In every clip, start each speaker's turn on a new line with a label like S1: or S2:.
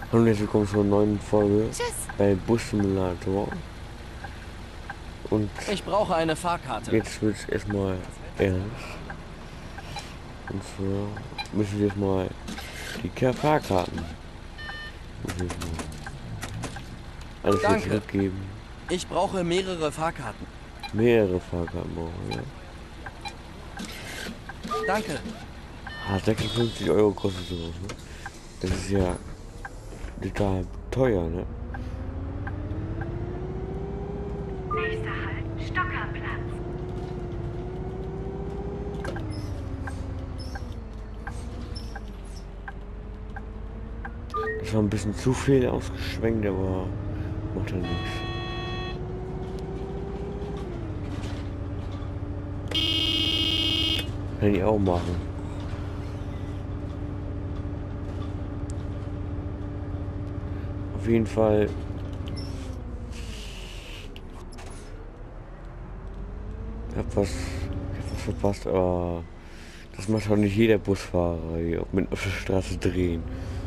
S1: Hallo und herzlich willkommen zur neuen Folge
S2: Tschüss.
S1: bei Bus Simulator. Und
S2: Ich brauche eine Fahrkarte.
S1: jetzt wird es erstmal ernst. Und zwar müssen wir jetzt mal die Fahrkarten müssen wir jetzt mal alles wieder
S2: Danke.
S1: zurückgeben.
S2: Ich brauche mehrere Fahrkarten.
S1: Mehrere Fahrkarten brauchen wir.
S2: Danke.
S1: 56 Euro kostet sowas, ne? Das ist ja total teuer, ne?
S3: Nächster Halt, Stockerplatz.
S1: Das war ein bisschen zu viel ausgeschwenkt, aber macht ja nichts. Kann ich auch machen. Auf jeden Fall. Ich hab was verpasst, aber das macht auch nicht jeder Busfahrer hier auf der Straße drehen.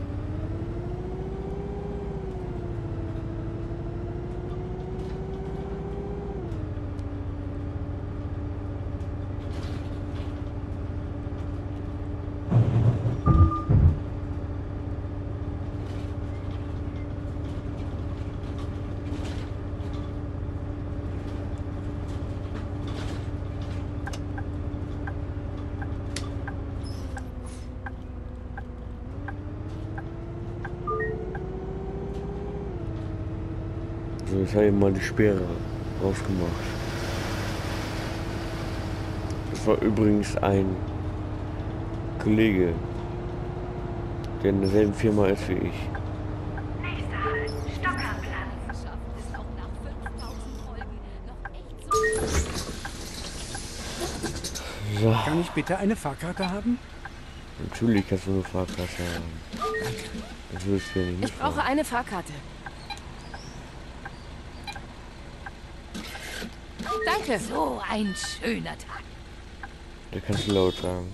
S1: So, jetzt habe ich mal die Sperre rausgemacht. Das war übrigens ein Kollege, der in derselben Firma ist wie ich.
S3: Nächster Halt, Stockerplatz.
S4: Ist auch nach 5000 Folgen noch echt so.
S1: So,
S5: Kann ich bitte eine Fahrkarte haben?
S1: natürlich kannst du eine Fahrkarte haben. Das willst du ja nicht
S4: Ich brauche
S1: mitfahren.
S4: eine Fahrkarte. Danke. So ein schöner Tag.
S1: Da kannst du laut sagen.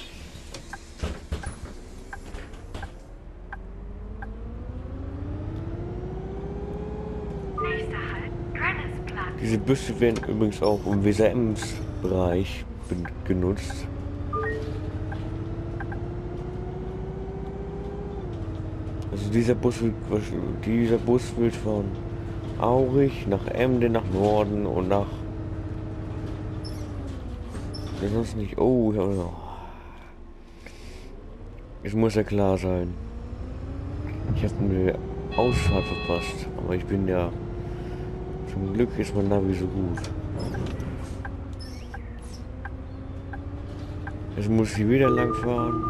S3: Nächster Halt, Granitzplatz.
S1: Diese Büste werden übrigens auch im WSMs-Bereich genutzt. Also dieser Bus wird von Aurich nach Emden, nach Norden und nach... Sonst nicht... Oh, ja, ja. Es muss ja klar sein. Ich habe eine Ausfahrt verpasst, aber ich bin ja... Zum Glück ist mein Navi so gut. Jetzt muss ich wieder lang fahren.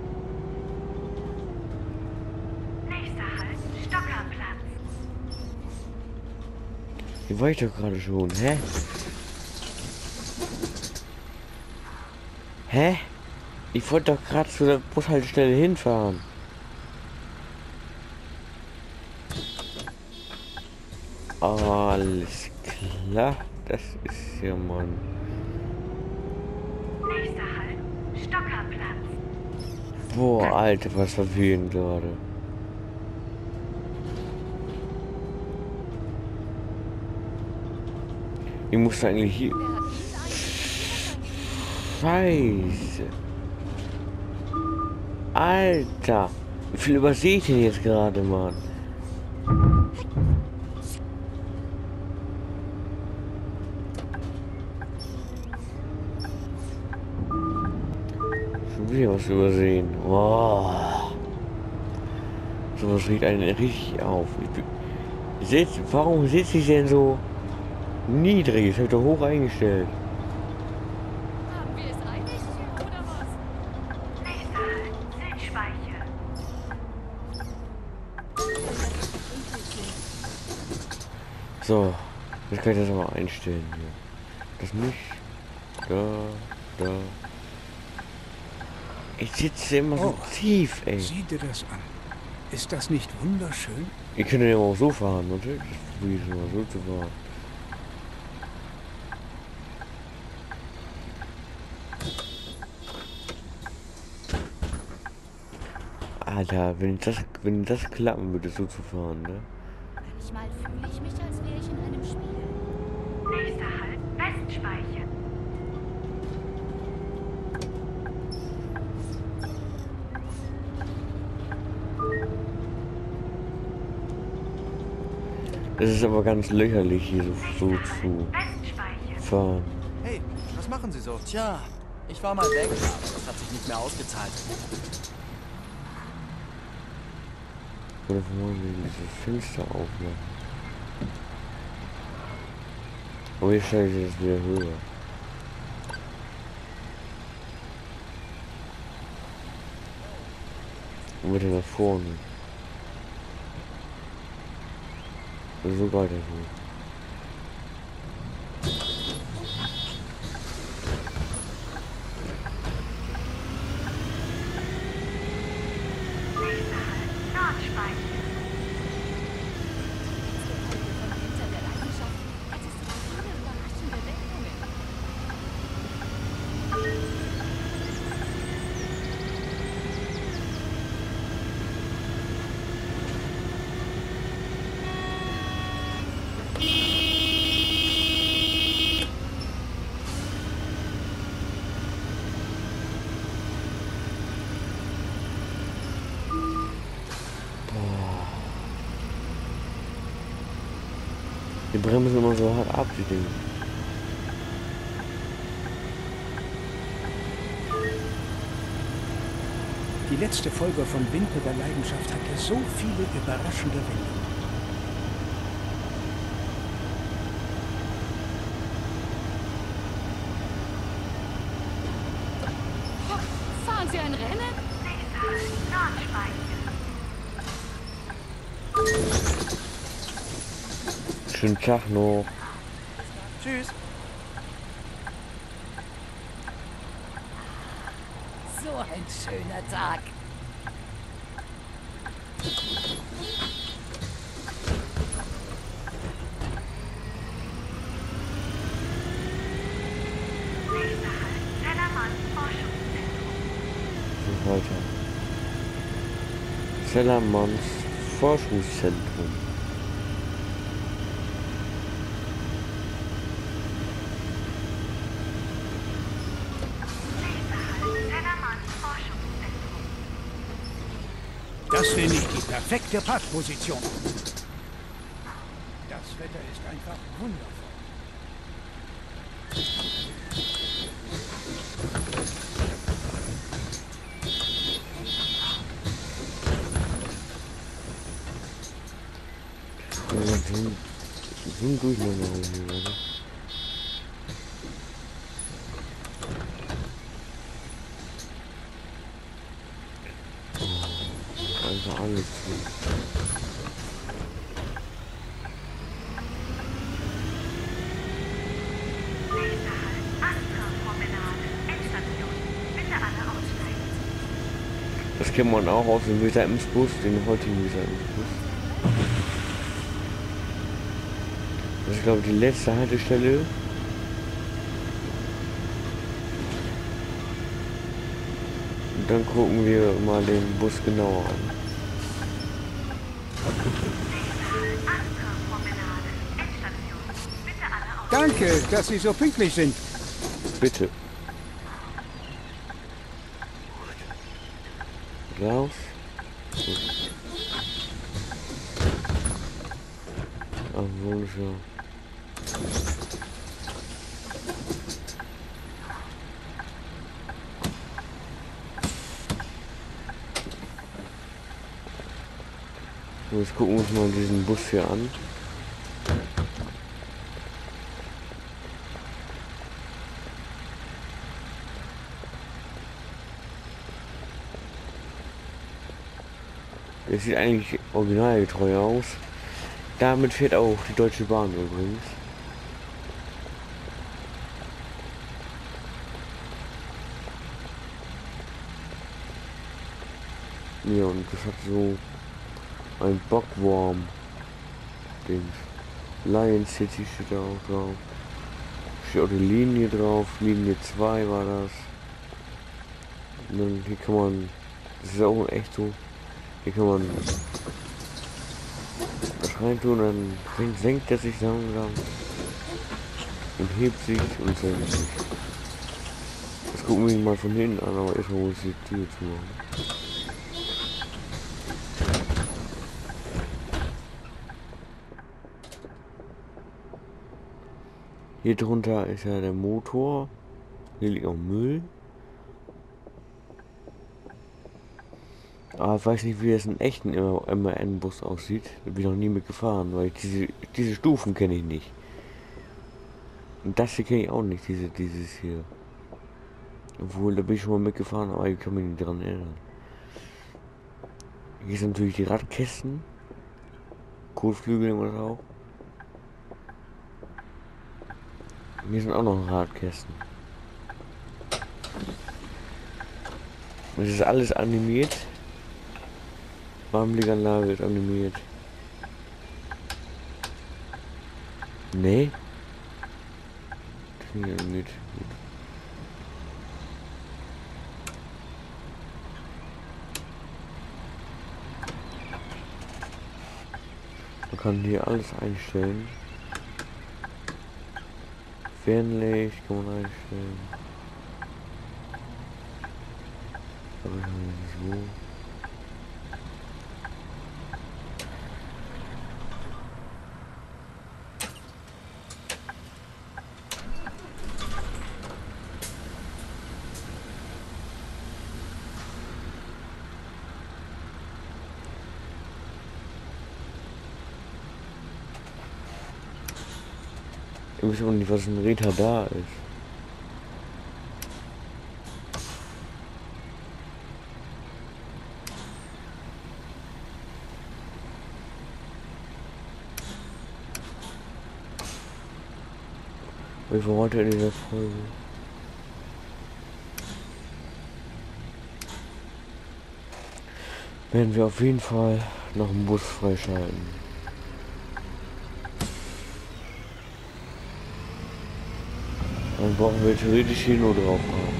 S3: Nächster Halt, Stockerplatz.
S1: Hier war ich doch gerade schon. Hä? Hä? Ich wollte doch gerade zu der Bushaltestelle hinfahren. Alles klar. Das ist ja Mann.
S3: Nächster Halt, Stockerplatz.
S1: Boah, Alter, was verwirrend gerade. Ich muss eigentlich hier... Scheiße. Alter. Wie viel übersehe ich denn jetzt gerade, Mann? Schon wieder was übersehen. Oh. Sowas regt einen richtig auf. Warum sitze ich denn so niedrig? Das habe ich doch hoch eingestellt.
S4: Haben wir es eilig oder was?
S3: Nächster Halt, Südspeiche.
S1: So, jetzt kann ich das aber einstellen hier. Das nicht. Da. Ich sitze immer so
S5: Oh.
S1: tief, ey.
S5: Sieh dir das an. Ist das nicht wunderschön?
S1: Ich könnte ja auch so fahren, natürlich. Ich probiere es mal so zu fahren. Alter, wenn das klappen würde, so zu fahren, ne?
S4: Manchmal fühle ich mich, als wäre ich in einem Spiel.
S3: Nächster Halt, Westspeiche.
S1: Es ist aber ganz lächerlich, hier so zu
S3: Westspeiche.
S1: fahren.
S2: Hey, was machen Sie so? Tja, ich war mal weg, aber das hat sich nicht mehr ausgezahlt.
S1: Oder wollen wir dieses Fenster aufmachen? Aber ich stelle ich das wieder höher. Und wieder nach vorne. So weiter so.
S3: Nächster Halt, Nordspeiche.
S4: Von hinter der Leidenschaft hat es so viele überraschende Wendungen.
S1: Die bremsen immer so hart ab, die Dinge.
S5: Die letzte Folge von Winter der Leidenschaft hatte so viele überraschende Wendungen.
S4: Fahren Sie ein Rennen?
S3: Nächster Halt, Nordspeiche.
S1: Schönen Tag noch.
S2: Tschüss.
S4: So ein schöner Tag.
S3: Nächster Halt, Zellermann Forschungszentrum.
S1: So weiter. Zellermanns Forschungszentrum.
S3: Nächster Halt, Zellermann Forschungszentrum.
S5: Das nenne ich die perfekte Parkposition. Das Wetter ist einfach wundervoll.
S1: So ein Durcheinander hier, oder? Oh, einfach alles zu.
S3: Nächster Halt, Astra-Promenade, Endstation. Bitte alle aussteigen.
S1: Das kennt man auch aus dem Vita Ems-Bus, den heutigen Vita Ems-Bus. Das ist, glaube ich, die letzte Haltestelle. Und dann gucken wir mal den Bus genauer an.
S3: Astra-Promenade, Endstation. Bitte alle aussteigen.
S5: Danke, dass Sie so pünktlich sind.
S1: Bitte. Raus. Ach, wunderschön. So, jetzt gucken wir uns mal diesen Bus hier an. Der sieht eigentlich originalgetreu aus. Damit fährt auch die Deutsche Bahn übrigens. Ja, und das hat so ein Bockwurm. Dings. Lion City steht da auch drauf. Steht auch die Linie drauf. Linie 2 war das. Und dann hier kann man. Das ist auch echt so Hier kann man das reintun, dann senkt er sich langsam und hebt sich und senkt sich. Das gucken wir ihn mal von hinten an, aber erstmal muss ich die Tür zumachen. Hier drunter ist ja der Motor. Hier liegt auch Müll. Aber ich weiß nicht, wie es in echten MAN-Bus aussieht. Da bin ich noch nie mitgefahren, weil diese Stufen kenne ich nicht. Und das hier kenne ich auch nicht, dieses hier. Obwohl, da bin ich schon mal mitgefahren, aber ich kann mich nicht dran erinnern. Hier sind natürlich die Radkästen. Kotflügel immer das auch. Hier sind auch noch Radkästen. Das ist alles animiert. Warmlieganlage ist animiert. Nee. Das ist nicht animiert. Gut. Man kann hier alles einstellen. Fernlicht kann man einstellen. Aber so. Ich weiß auch nicht, was ein Retardar ist. Wie viel heute in dieser Folge? Werden wir auf jeden Fall noch einen Bus freischalten. Dann brauchen wir theoretisch hier nur drauf haben.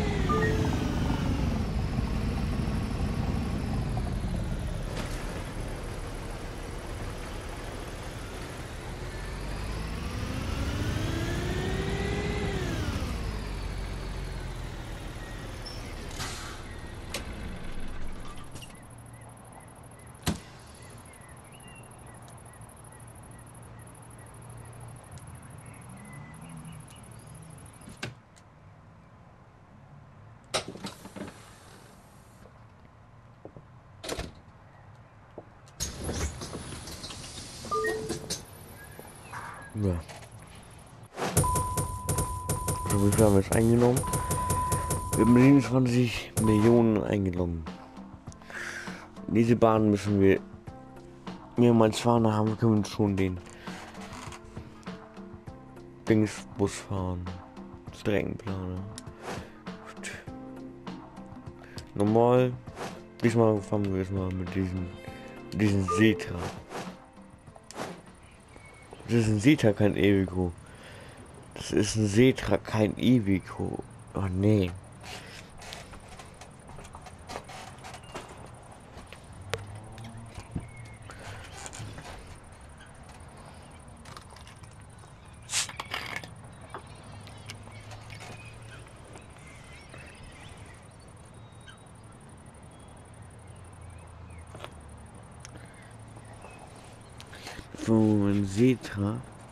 S1: Ja. So, wie viel haben wir jetzt eingenommen? Wir haben 27 Millionen eingenommen. Diese Bahn müssen wir mehrmals fahren, da haben wir können wir schon den Dingsbus fahren. Streckenplaner. Gut. Normal. Diesmal fahren wir jetzt mal mit diesen Setra. Das ist ein Setra, kein Evico. Das ist ein Setra, kein Evico. Oh nee. So ein Setra.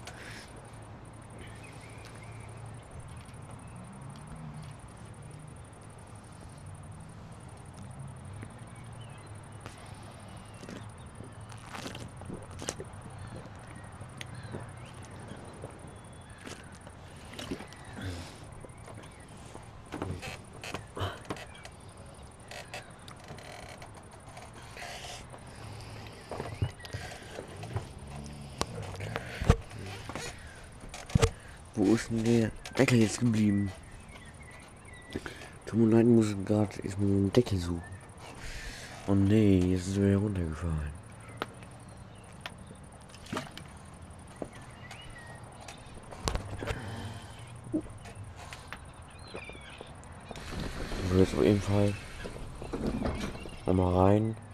S1: Wo ist denn der Deckel jetzt geblieben? Tut mir leid, muss gerade erstmal einen Deckel suchen. Oh nee, jetzt ist er wieder runtergefallen. So, jetzt auf jeden Fall nochmal rein.